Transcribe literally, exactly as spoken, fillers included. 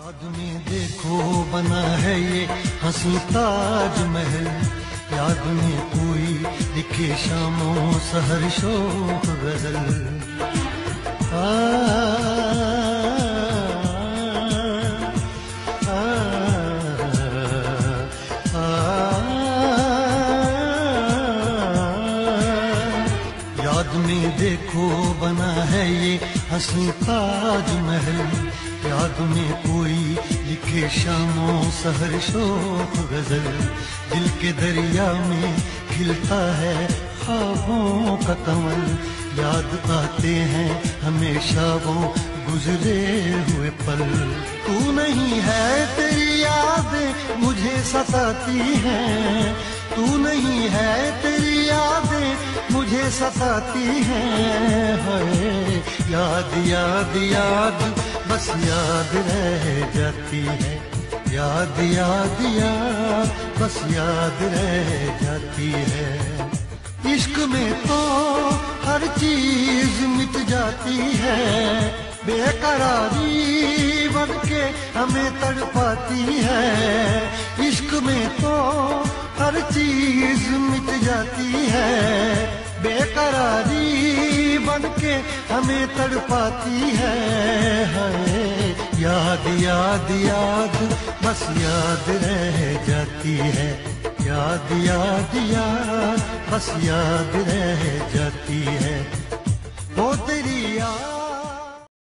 याद में देखो बना है ये हंसी ताज महल, याद में कोई लिखे शामों सहर शोक गजल। आ, आ, आ, याद में देखो बना है ये हंसी ताज महल, याद में कोई लिखे शामों सहर शोक गजल। दिल के दरिया में खिलता है ख्वाबों का कमल, याद आते हैं हमेशा वो गुजरे हुए पल। तू नहीं है तेरी यादें मुझे सताती हैं, तू नहीं है तेरी यादें मुझे सताती हैं। हाय याद याद याद बस याद रह जाती है, याद याद याद बस याद रह जाती है। इश्क में तो हर चीज मिट जाती है, बेकरारी बनके हमें तड़पाती है। इश्क में तो हर चीज मिट जाती है, बेकरारी बनके हमें तड़पाती है। हाय याद याद याद बस याद रह जाती है, याद याद याद बस याद रह जाती है। वो तेरी याद